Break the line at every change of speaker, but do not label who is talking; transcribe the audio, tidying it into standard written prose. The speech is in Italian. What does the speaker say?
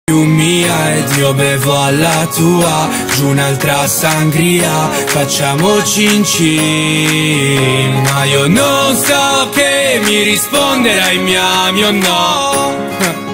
più mia ed io bevo alla tua, giù un'altra sangria, facciamo cin cin. Ma io non so che mi risponderai, mi ami o no.